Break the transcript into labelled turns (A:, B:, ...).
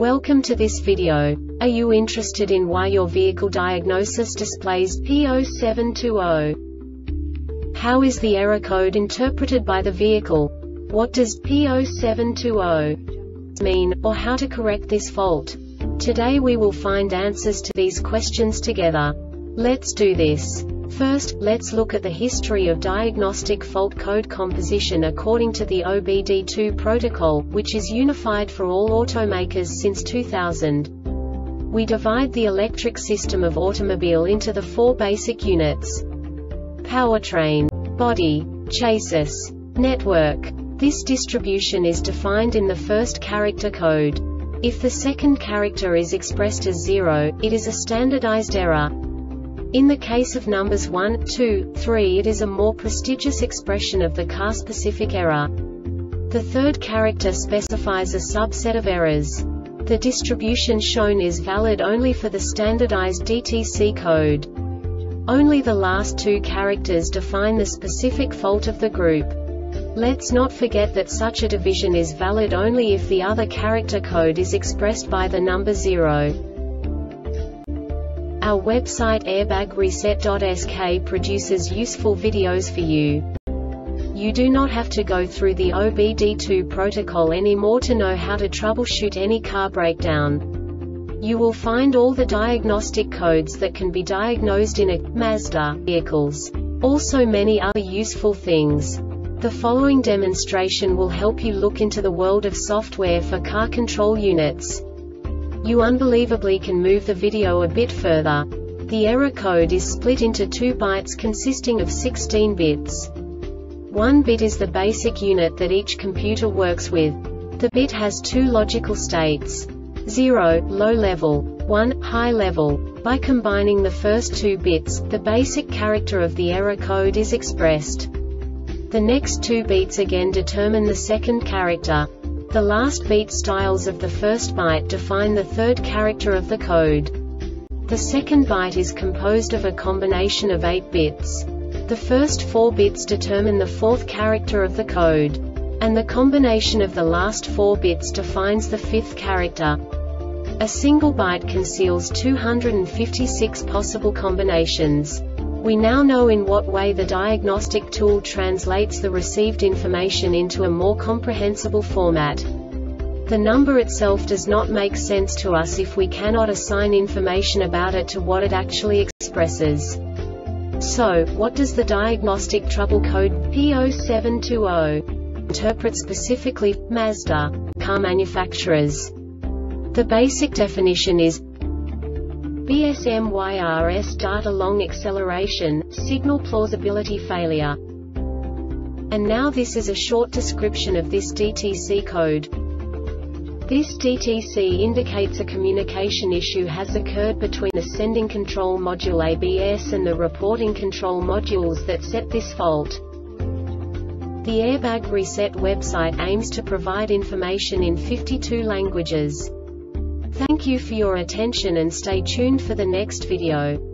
A: Welcome to this video. Are you interested in why your vehicle diagnosis displays P0720? How is the error code interpreted by the vehicle? What does P0720 mean, or how to correct this fault? Today we will find answers to these questions together. Let's do this. First, let's look at the history of diagnostic fault code composition according to the OBD2 protocol, which is unified for all automakers since 2000. We divide the electric system of automobile into the four basic units: powertrain, body, chassis, network. This distribution is defined in the first character code. If the second character is expressed as 0, it is a standardized error. In the case of numbers 1, 2, 3, it is a more prestigious expression of the car-specific error. The third character specifies a subset of errors. The distribution shown is valid only for the standardized DTC code. Only the last two characters define the specific fault of the group. Let's not forget that such a division is valid only if the other character code is expressed by the number 0. Our website airbagreset.sk produces useful videos for you. You do not have to go through the OBD2 protocol anymore to know how to troubleshoot any car breakdown. You will find all the diagnostic codes that can be diagnosed in a Mazda vehicles. Also many other useful things. The following demonstration will help you look into the world of software for car control units. You unbelievably can move the video a bit further. The error code is split into 2 bytes consisting of 16 bits. 1 bit is the basic unit that each computer works with. The bit has 2 logical states: 0, low level, 1, high level. By combining the first 2 bits, the basic character of the error code is expressed. The next 2 beats again determine the second character. The last beat styles of the first byte define the third character of the code. The second byte is composed of a combination of 8 bits. The first 4 bits determine the fourth character of the code. And the combination of the last 4 bits defines the fifth character. A single byte conceals 256 possible combinations. We now know in what way the diagnostic tool translates the received information into a more comprehensible format. The number itself does not make sense to us if we cannot assign information about it to what it actually expresses. So, what does the diagnostic trouble code P0720 interpret specifically for Mazda car manufacturers? The basic definition is BSMYRS data long acceleration, signal plausibility failure. And now this is a short description of this DTC code. This DTC indicates a communication issue has occurred between the sending control module ABS and the reporting control modules that set this fault. The Airbag Reset website aims to provide information in 52 languages. Thank you for your attention and stay tuned for the next video.